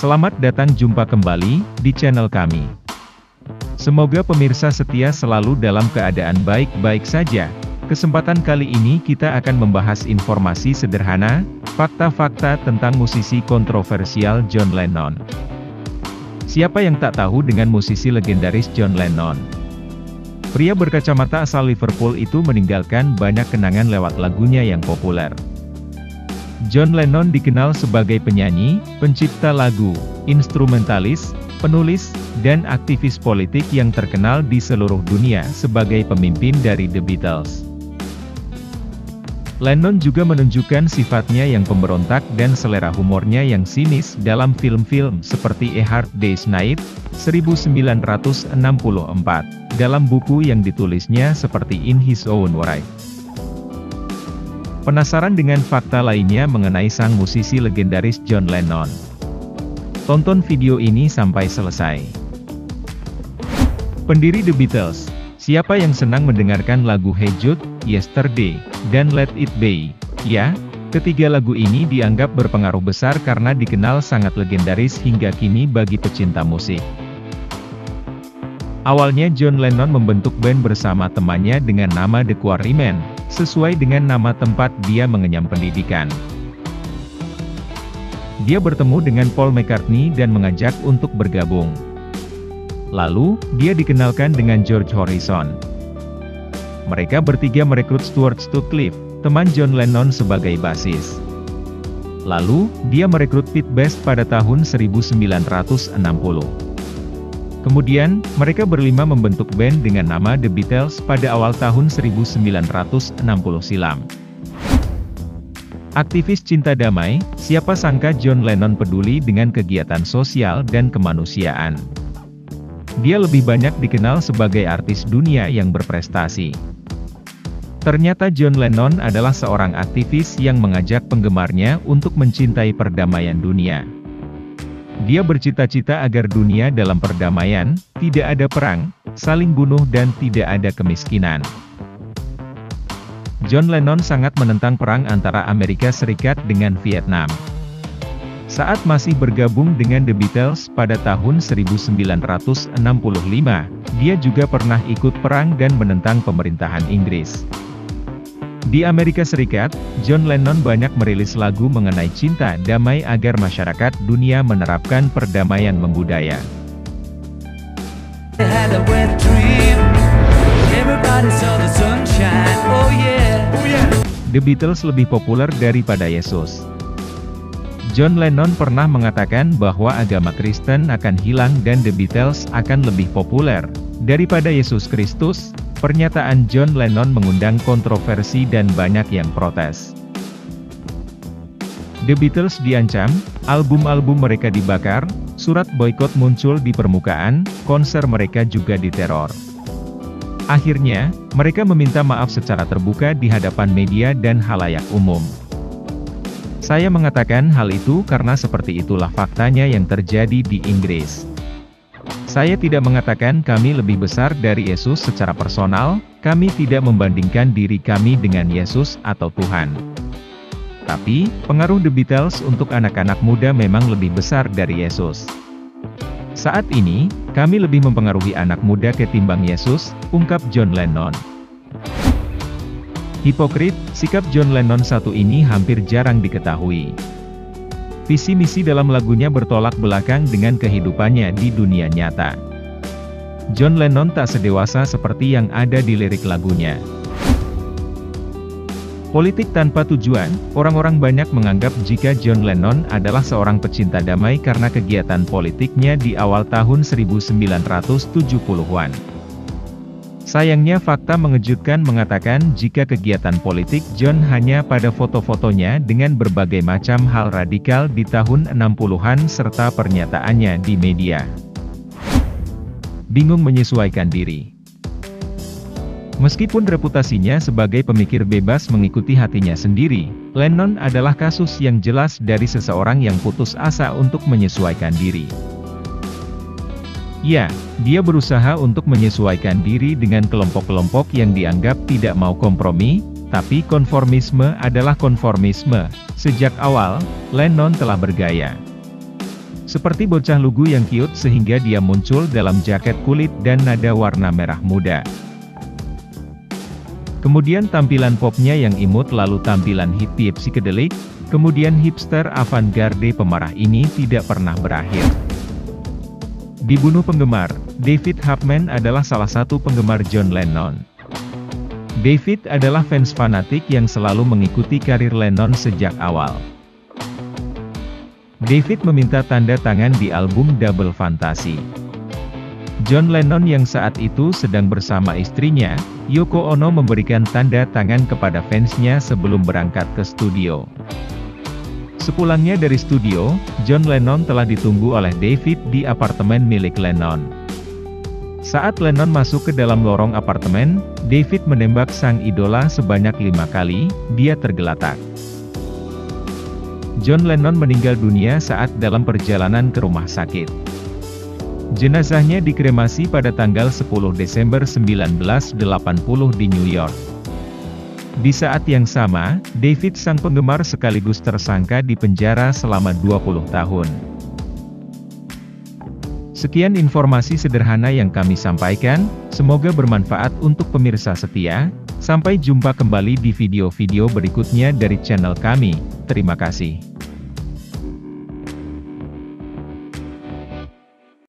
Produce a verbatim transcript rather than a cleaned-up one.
Selamat datang jumpa kembali di channel kami. Semoga pemirsa setia selalu dalam keadaan baik-baik saja. Kesempatan kali ini kita akan membahas informasi sederhana, fakta-fakta tentang musisi kontroversial John Lennon. Siapa yang tak tahu dengan musisi legendaris John Lennon? Pria berkacamata asal Liverpool itu meninggalkan banyak kenangan lewat lagunya yang populer. John Lennon dikenal sebagai penyanyi, pencipta lagu, instrumentalis, penulis, dan aktivis politik yang terkenal di seluruh dunia sebagai pemimpin dari The Beatles. Lennon juga menunjukkan sifatnya yang pemberontak dan selera humornya yang sinis dalam film-film seperti A Hard Day's Night, seribu sembilan ratus enam puluh empat, dalam buku yang ditulisnya seperti In His Own Right. Penasaran dengan fakta lainnya mengenai sang musisi legendaris John Lennon? Tonton video ini sampai selesai. Pendiri The Beatles. Siapa yang senang mendengarkan lagu Hey Jude, Yesterday, dan Let It Be? Ya, ketiga lagu ini dianggap berpengaruh besar karena dikenal sangat legendaris hingga kini bagi pecinta musik. Awalnya John Lennon membentuk band bersama temannya dengan nama The Quarrymen, sesuai dengan nama tempat dia mengenyam pendidikan. Dia bertemu dengan Paul McCartney dan mengajak untuk bergabung. Lalu, dia dikenalkan dengan George Harrison. Mereka bertiga merekrut Stuart Sutcliffe, teman John Lennon sebagai basis. Lalu, dia merekrut Pete Best pada tahun seribu sembilan ratus enam puluh. Kemudian, mereka berlima membentuk band dengan nama The Beatles pada awal tahun seribu sembilan ratus enam puluh silam. Aktivis cinta damai, siapa sangka John Lennon peduli dengan kegiatan sosial dan kemanusiaan. Dia lebih banyak dikenal sebagai artis dunia yang berprestasi. Ternyata John Lennon adalah seorang aktivis yang mengajak penggemarnya untuk mencintai perdamaian dunia. Dia bercita-cita agar dunia dalam perdamaian, tidak ada perang, saling bunuh dan tidak ada kemiskinan. John Lennon sangat menentang perang antara Amerika Serikat dengan Vietnam. Saat masih bergabung dengan The Beatles pada tahun seribu sembilan ratus enam puluh lima, dia juga pernah ikut perang dan menentang pemerintahan Inggris. Di Amerika Serikat, John Lennon banyak merilis lagu mengenai cinta damai agar masyarakat dunia menerapkan perdamaian membudaya. The Beatles lebih populer daripada Yesus. John Lennon pernah mengatakan bahwa agama Kristen akan hilang dan The Beatles akan lebih populer daripada Yesus Kristus. Pernyataan John Lennon mengundang kontroversi dan banyak yang protes. The Beatles diancam, album-album mereka dibakar, surat boikot muncul di permukaan, konser mereka juga diteror. Akhirnya, mereka meminta maaf secara terbuka di hadapan media dan halayak umum. Saya mengatakan hal itu karena seperti itulah faktanya yang terjadi di Inggris. Saya tidak mengatakan kami lebih besar dari Yesus secara personal, kami tidak membandingkan diri kami dengan Yesus atau Tuhan. Tapi, pengaruh The Beatles untuk anak-anak muda memang lebih besar dari Yesus. Saat ini, kami lebih mempengaruhi anak muda ketimbang Yesus, ungkap John Lennon. Hipokrit, sikap John Lennon satu ini hampir jarang diketahui. Visi misi dalam lagunya bertolak belakang dengan kehidupannya di dunia nyata. John Lennon tak sedewasa seperti yang ada di lirik lagunya. Politik tanpa tujuan, orang-orang banyak menganggap jika John Lennon adalah seorang pecinta damai karena kegiatan politiknya di awal tahun seribu sembilan ratus tujuh puluhan. Sayangnya fakta mengejutkan mengatakan jika kegiatan politik John hanya pada foto-fotonya dengan berbagai macam hal radikal di tahun enam puluhan serta pernyataannya di media. Bingung menyesuaikan diri. Meskipun reputasinya sebagai pemikir bebas mengikuti hatinya sendiri, Lennon adalah kasus yang jelas dari seseorang yang putus asa untuk menyesuaikan diri. Ya, dia berusaha untuk menyesuaikan diri dengan kelompok-kelompok yang dianggap tidak mau kompromi, tapi konformisme adalah konformisme. Sejak awal, Lennon telah bergaya. Seperti bocah lugu yang cute sehingga dia muncul dalam jaket kulit dan nada warna merah muda. Kemudian tampilan popnya yang imut lalu tampilan hippie psikedelik, kemudian hipster avant-garde pemarah ini tidak pernah berakhir. Dibunuh penggemar, David Chapman adalah salah satu penggemar John Lennon. David adalah fans fanatik yang selalu mengikuti karir Lennon sejak awal. David meminta tanda tangan di album Double Fantasy. John Lennon yang saat itu sedang bersama istrinya, Yoko Ono memberikan tanda tangan kepada fansnya sebelum berangkat ke studio. Sepulangnya dari studio, John Lennon telah ditunggu oleh David di apartemen milik Lennon. Saat Lennon masuk ke dalam lorong apartemen, David menembak sang idola sebanyak lima kali, dia tergeletak. John Lennon meninggal dunia saat dalam perjalanan ke rumah sakit. Jenazahnya dikremasi pada tanggal sepuluh Desember seribu sembilan ratus delapan puluh di New York. Di saat yang sama, David sang penggemar sekaligus tersangka di penjara selama dua puluh tahun. Sekian informasi sederhana yang kami sampaikan, semoga bermanfaat untuk pemirsa setia. Sampai jumpa kembali di video-video berikutnya dari channel kami. Terima kasih.